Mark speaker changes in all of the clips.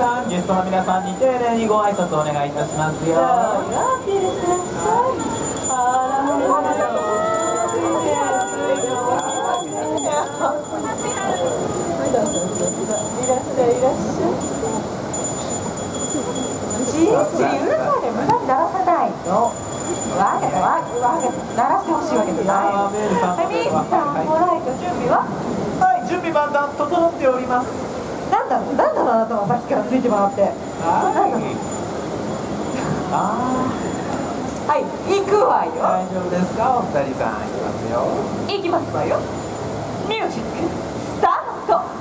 Speaker 1: さん、ゲストの皆さんに丁寧にご挨拶お願いいたしますよ。
Speaker 2: じっくりうるさいで無駄に鳴らさないの。わけ鳴らしてほしいわけじゃない。ミスターポライト、準備は？
Speaker 1: はい、準備万端整っております。
Speaker 2: なんだあなたはさっきからついてもらって。はい、行くわよ。
Speaker 1: 大丈夫ですか、お二人さん。行きますよ。
Speaker 2: 行きますわよ。ミュージックスタート。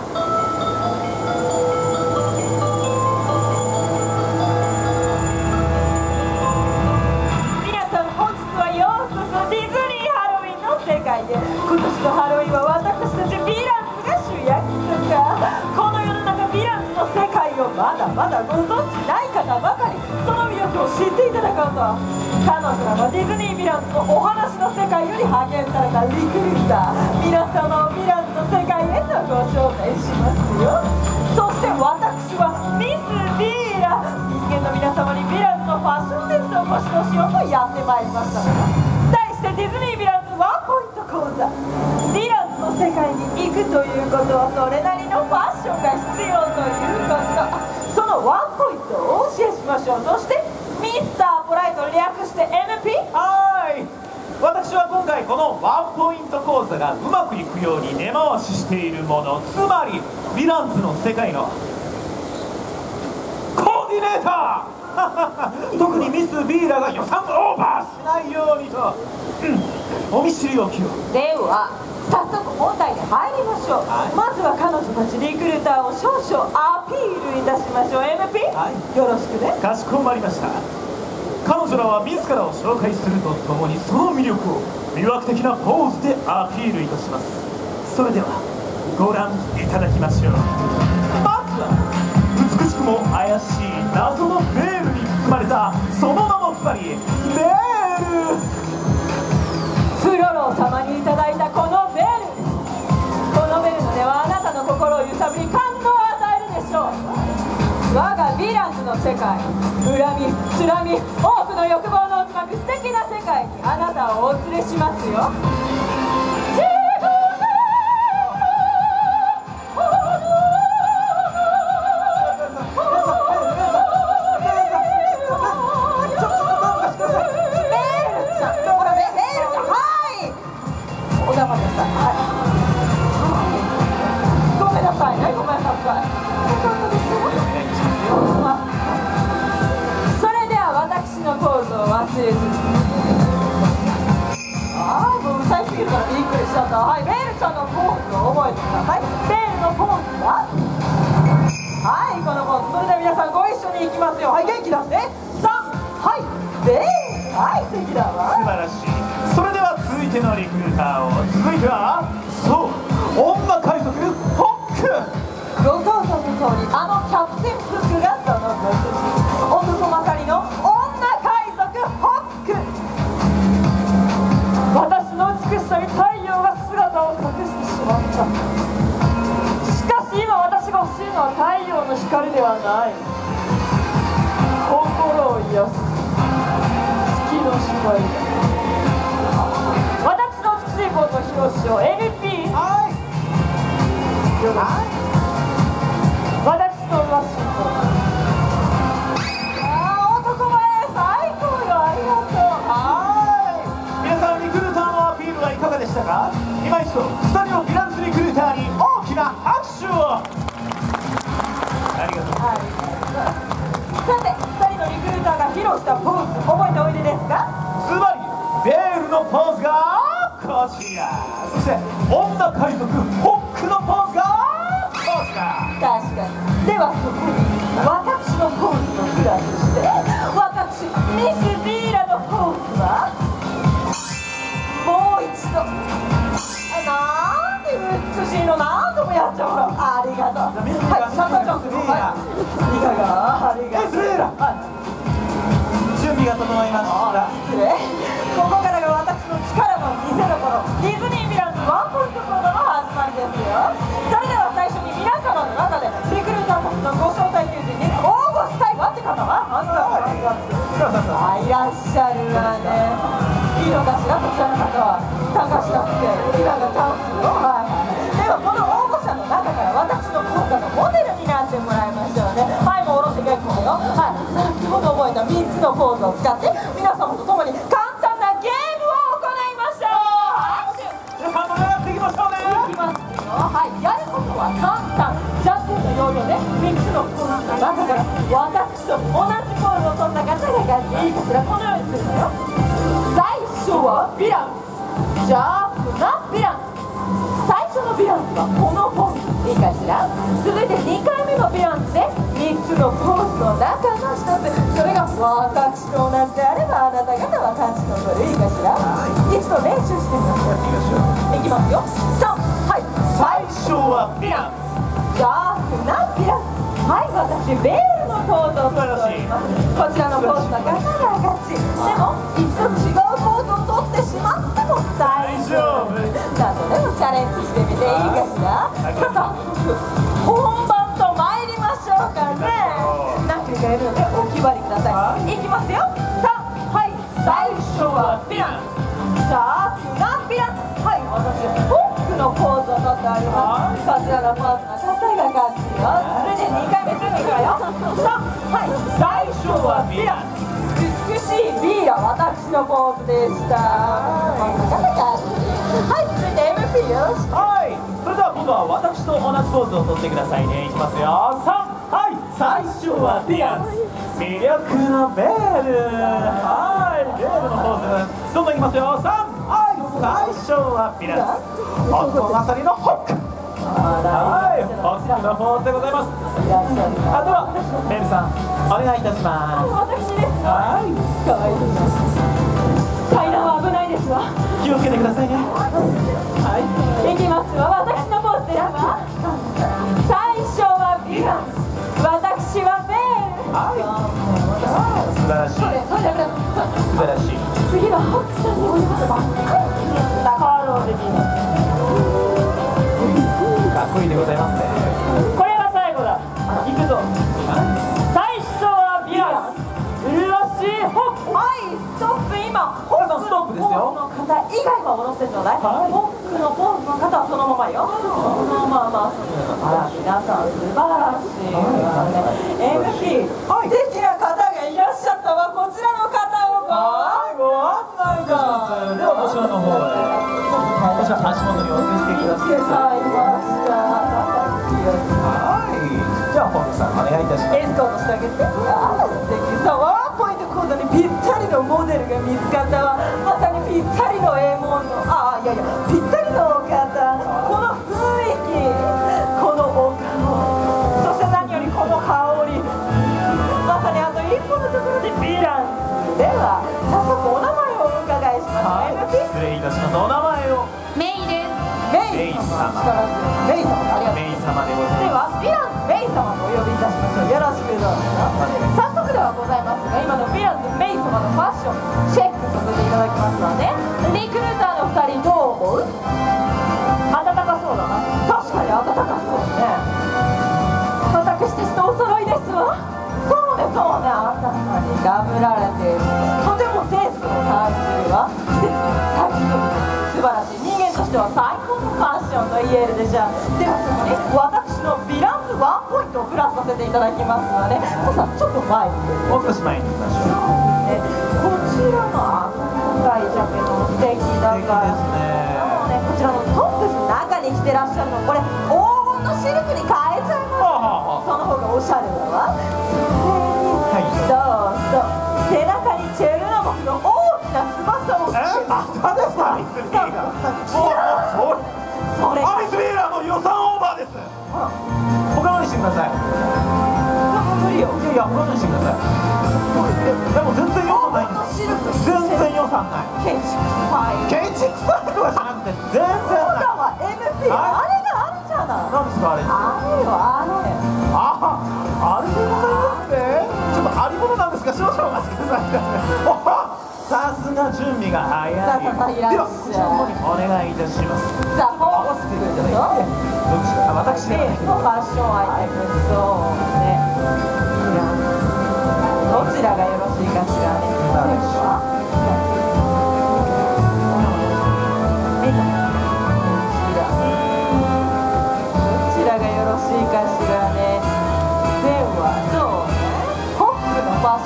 Speaker 2: 今年のハロウィンは私たちヴィランズが主役とか、この世の中ヴィランズの世界をまだまだご存知ない方ばかりその魅力を知っていただこうと、彼女らはディズニーヴィランズのお話の世界より派遣されたリクルーター、皆様をヴィランズの世界へとご招待しますよ。そして私はミス・ヴィーラ、人間の皆様にヴィランズのファッションセンスをご指導しようとやってまいりましたのだ。題してディズニーヴィランズワンポイント講座。ヴィランズの世界に行くということはそれなりのファッションが必要ということ、そのワンポイントをお教えしましょう。そしてミスターポライト、略して MP。
Speaker 1: はい、私は今回このワンポイント講座がうまくいくように根回ししているもの、つまりヴィランズの世界のコーディネーター特にミス・ビーラが予算オーバーしないようにと、お見知りおきを。
Speaker 2: では早速問題に入りましょう。まずは彼女たちリクルーターを少々アピールいたしましょう。 MP、よろしくね。
Speaker 1: かしこまりました。彼女らは自らを紹介するとともにその魅力を魅惑的なポーズでアピールいたします。それではご覧いただきましょう。まずは美しくも怪しい謎のベールに包まれたその名も2人、ベール。
Speaker 2: フロロー様にいただいたこのベール、このベールではあなたの心を揺さぶり感動を与えるでしょう。我がヴィランズの世界、恨み、つらみ、多くの欲望の渦巻く素敵な世界にあなたをお連れしますよ。はい、ベールちゃんのポーズを覚えてください。ベールのポーズははい、このポーズ。それでは皆さんご一緒にいきますよ。はい、元気出して3、はい、ベール。はい、素敵だわ。
Speaker 1: 素晴らしい。それでは続いてのリクルーターを、続いてはそう、女海賊ホック。
Speaker 2: ご想像の通り、あのキャプテンフックがそのご主人、男勝りの女海賊ホック。私の美しさに太陽が姿を隠してしまった。しかし今私が欲しいのは太陽の光ではない、心を癒す月の光だ。私の美しいポーズを披露しよう。 NP。 はい、よろしく。私のワッシントン。男前最高よ、ありがとう。
Speaker 1: はい、皆さんリクルーターのアピールはいかがでしたか。今一度2人のヴィランズリクルーターに大きな拍手を。ありがとう。
Speaker 2: さて、2人のリクルーターが披露したポーズ覚えておいでですか。
Speaker 1: つまりベールのポーズがこちら、そして女海賊ホックのポーズがこちら。
Speaker 2: 確かに。ではそこに私のポーズをプラスして、私ミス・ヴィーラのポーズはもう一度。なんて美しいの、何度もやっちゃうの。ありがとう。
Speaker 1: ミス・ヴィーラ、
Speaker 2: シャンタちゃん、いかがありがとう。
Speaker 1: ヴィーラ、準備が整いました。
Speaker 2: 失礼。ここからが私の力の見せ所、ディズニーヴィランズワンポイント講座の始まりですよ。それでは最初に皆様の中でリクルーターたちのご招待求人になんてミラがチャンスよ。はいはい。ではこの応募者の中から私の講座のモデルになってもらいましょうね。はい、もう下ろして結構よ。はい、先ほど覚えた3つのポーズを使って皆様と共に簡単なゲームを行いましょう。
Speaker 1: 皆さんもやっていきましょうね。
Speaker 2: いきますよ。はい、やることは簡単。じゃんけんの要領で3つのポーズの中から私と同じポーズを取った方が勝ち。いいかしら、このようにするのよ。最初はヴィランズ、シャープなヴィランズ。最初のヴィランズはこのポーズ、いいかしら。続いて2回目のヴィランズで3つのポーズの中の1つ、それが私と同じであればあなた方は勝ちと取る。いいかしら。一度練習してみましょう。いきますよ。3、はい、
Speaker 1: 最初はヴィラン
Speaker 2: シャープなヴィランズ。はい、私ベールのポーズを取っております。こちらのポーズの方が勝ち。でも一度違うポーズを取ってしまっても大丈夫。何度でもチャレンジしてみていいかしら。さあ、本番と参りましょうかね。何曲かやるのでお決まりください。いきますよ。さあ、はい、最初はヴィランズ、シャープなヴィランズ。はい、私ホックのポーズを取っております。こちらのポーズの方が勝ちよ。それで2回目すぐいくわよ。さあ、はい、最初はヴィランズ、美しいビーラ、私のポーズでした。はい、続いて MP よろしく。
Speaker 1: はい、それでは今度は私と同じポーズを取ってくださいね。いきますよ。3、はい、最初はヴィランズ、魅力のベール。はい、ベールのポーズどんどんいきますよ。3、はい、最初はヴィランズ、夫まさりのホック。はい、ホックのポーズでございます。あとはベールさんお願いいたします。
Speaker 2: 私です。
Speaker 1: はい、
Speaker 2: かわいい。階段は危ないですわ。
Speaker 1: 気をつけてくださいね。はい、
Speaker 2: いきますわ。私のポーズですわ。最初はヴィランズ、私はベール。
Speaker 1: はい、素晴らしい。
Speaker 2: それで
Speaker 1: 素晴らしい。
Speaker 2: 次はホックさんにおりますばっかりだからできる。
Speaker 1: かっこいいでございますね。
Speaker 2: これが最後だ。行くぞ。最初はヴィランズ、麗しいホック。はい、ストップ。今ホックのポーズの方以外は下ろしてちょうだい。
Speaker 1: はい、
Speaker 2: ホックのポーズの方はそのままよ。そのまま。あら、皆さん素晴らしいわね。MP、素敵な方がいらっしゃったわ。こちらの方を
Speaker 1: ご案内いたします。ではこちらの方へ、こちら足元にお気をつけください。
Speaker 2: 使いました。
Speaker 1: はい、じゃあホックさんお願いいたします。
Speaker 2: エスコートしてあげて。あら、素敵。さあ、ワンポイント講座にぴったりのモデルが見つかったわ。まさにぴったりのエモンの、いやいや、ぴったりのお方。この雰囲気、このお顔、そして何よりこの香り。まさにあと一歩のところでヴィランズ。では早速お名前をお伺いします。
Speaker 1: はい、失礼いたします。お名前を。
Speaker 2: メイです。メイ様。力強いメイ様、ありがとう。
Speaker 1: メイ様でござい
Speaker 2: で
Speaker 1: ま
Speaker 2: はヴィランズメイ様とお呼びいたしましょう。よろしくどうぞ。早速ではございますが、今のヴィランズメイ様のファッションチェックさせていただきますわね。リクルーターの2人どう思う？暖かそうだな。確かに暖かそうね。私たちとお揃いですわ。そうねそうね、あたかにダブられている。とてもセンスを感じるわ。季節の先取り素晴らしい。人間としては最高のファッションと言えるでしょう。ではそこに私のヴィランズワンポイントをプラスさせていただきますので、さあちょっと前に
Speaker 1: す。もう少し前に行きましょう。
Speaker 2: こちらの赤いジャケット素敵だから。
Speaker 1: 素敵ですね。
Speaker 2: そうね、こちらのトップス中に着てらっしゃるの、これ黄金のシルクに変えちゃいます。その方がおしゃれだわ。そうそう、背中にチェルナモクの大きな翼をつけて。
Speaker 1: またですか？ミスビーラー。
Speaker 2: それ
Speaker 1: ミスビーラーの予算オーバーです。他のにしてください。
Speaker 2: 無理よ。
Speaker 1: いやいや、他のにしてください。でも全然予算ないんですよ。全然予算ない。
Speaker 2: 建築臭い。
Speaker 1: 建築臭いとかじゃなくて全然
Speaker 2: そう
Speaker 1: ない。
Speaker 2: だわ、MP、あれがあるじゃない。
Speaker 1: 何ですかあれ？
Speaker 2: あれよ、あれ。
Speaker 1: あれでございますね。ちょっとありものなんですが、少々お待ちください。さすが準備が早い。
Speaker 2: さあさあ、いらっしゃい。
Speaker 1: ではこちらの方にお願いいたします。
Speaker 2: さあ、
Speaker 1: 合わせていただいて、どっちか私ではない。
Speaker 2: ファッションアイテム、そうね。どちらがよろしいかしらね。メイさん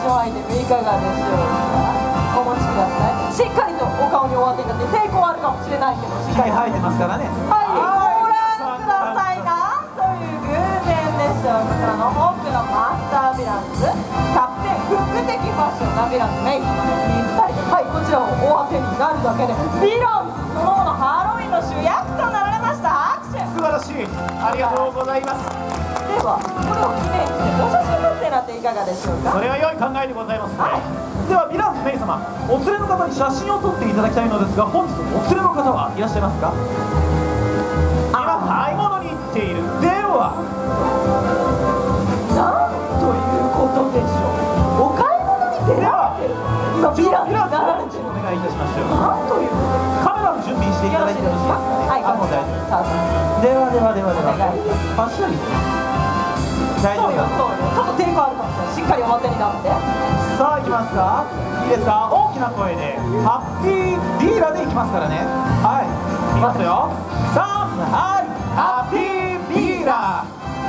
Speaker 2: ションアイテムいかがでしょうか。お持ちください。しっかりとお顔にお当てになって抵抗あるかもしれないけどしっかり
Speaker 3: 生えてますからね。
Speaker 2: はい、ご覧ください。なんという偶然でしょう。こちらの多くのマスターヴィランズキャプテンフック的ファッションなヴィランズメイ様のぴったり、はい、こちらをお当てになるだけでヴィランズそのものハロウィンの主役となられました。拍手。
Speaker 1: 素晴らしい、ありがとうございます。
Speaker 2: ではこれを記念してお写真撮影なんていかがでしょうか。
Speaker 1: それは良い考えでございますね。
Speaker 2: はい、
Speaker 1: ではヴィランズメイ様、お連れの方に写真を撮っていただきたいのですが、本日お連れの方はいらっしゃいますか。今買い物に行っている。では
Speaker 2: なんということでしょう。お買い物に出られてる。今ヴィランズになられてる。
Speaker 1: お願いいたしましょう。
Speaker 2: なんということで
Speaker 1: カメラの準備していただいてよろしいですか。
Speaker 2: はい、
Speaker 1: あ、もう大丈夫。
Speaker 2: さあ
Speaker 1: ではではではでは、
Speaker 2: お願いし
Speaker 1: パシャリ大丈夫だ。
Speaker 2: そうよそうよ、ちょっと抵抗あるかもしれない。しっかりお手になって。
Speaker 1: さあ行きますか。いいですか。大きな声でハッピーディーラで行きますからね。はい、いきますよ。3、はい、ハッピーディーラ。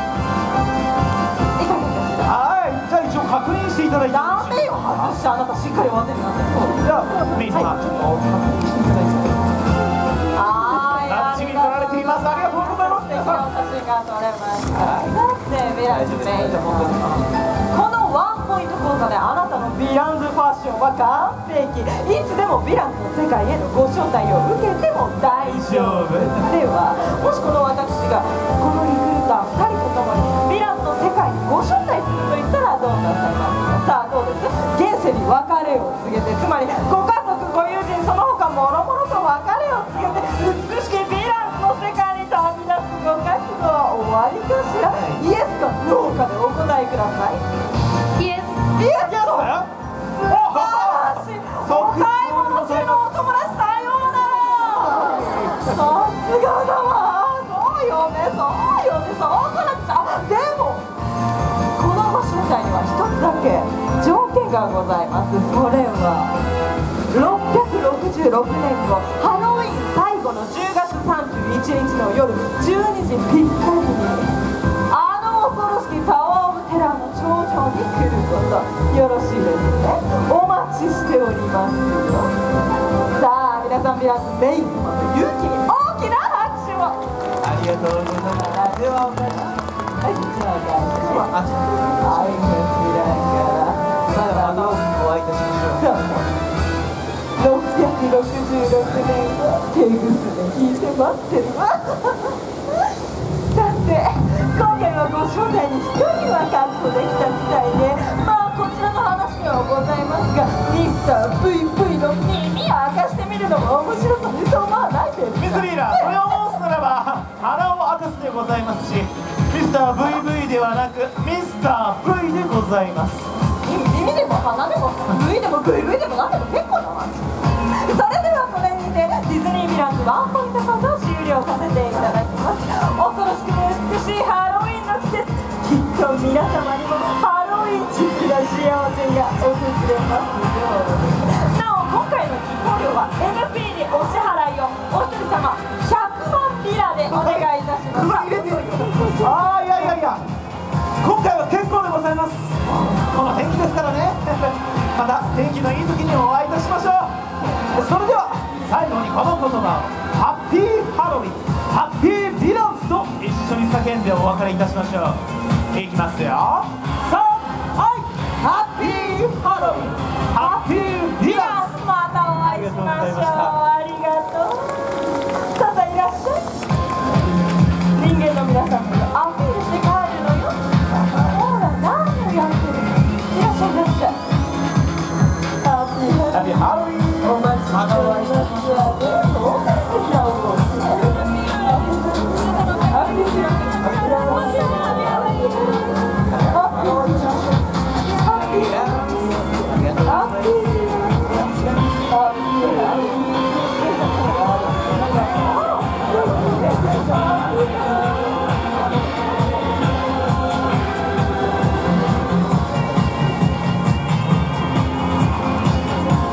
Speaker 2: いかがですか。
Speaker 1: はい、じゃあ一応確認していただいてよろ
Speaker 2: ダメよ、
Speaker 1: しいですか。
Speaker 2: 外してあなたしっかりお手になって。そう
Speaker 1: じゃあメイ様、ちょっと確認していただいて。
Speaker 2: はい、
Speaker 1: バッチリ撮られています。ありがとうございます。
Speaker 2: 素敵なお写真が撮れました。さてヴィランズメイドこのワンポイント講座であなたのヴィランズファッションは完璧。いつでもヴィランズの世界へのご招待を受けても大丈夫。ではもしこの私がこのリクルーター2人とともにヴィランズの世界にご招待すると言ったらどうなさいますか。さあどうです。現世に別れを告げて、つまりご家族ご友人その他もろもろと別れを告げて美しきヴィランズの世界に旅立つご覚悟は終わりかしら。イエスかノーかでお答えください。イエス。イエス。素晴らしい。お買い物中のお友達さようなら。さすがだわ。そうよねそうよね、そうこなくちゃ。でもこのご招待には一つだけ条件がございます。それは666年後ハロウィン最後の10月31日の夜12時ぴったりにあの恐ろしきタワー・オブ・テラーの頂上に来ること。よろしいですね。お待ちしておりますよ。さあ皆さんヴィランズメイ様の勇気に大きな拍手を。
Speaker 1: ありがとうございます。ではお願いします。
Speaker 2: はい、そちらが
Speaker 1: あ、
Speaker 2: はい、こちらから
Speaker 1: またお会いいたしましょう。
Speaker 2: そうね。666年を手ぐすで引いて待ってるわ。さて今回はご招待に1人は確保できたみたいで、まあこちらの話ではございますがミスター VV の耳を明かしてみるのも面白そうにそう思わないですか。
Speaker 1: ミスリーダー、それを申すならば鼻を明かすでございますし、ミスター VV ではなくミスター V でございます。
Speaker 2: 耳でも鼻でも V でも VV でも何でも結構だわ。それではこれにてディズニーヴィランズワンポイント講座を終了させていただきます。恐ろしくて美しいハロウィンの季節、きっと皆様にもハロウィンチックな幸せが訪れますように。なお今回の寄稿料は NP にお支払いをお一人様100万ビラでお願いいたします。
Speaker 1: 入れてよ。ああ、いやいやいや、今回は結構でございます。この天気ですからね。また天気のいい時にお会いいたしましょう。それでは最後にこの言葉をハッピーハロウィンハッピーヴィランズと一緒に叫んでお別れいたしましょう。いきますよ。さあ、はい、ハッピーハロウィン。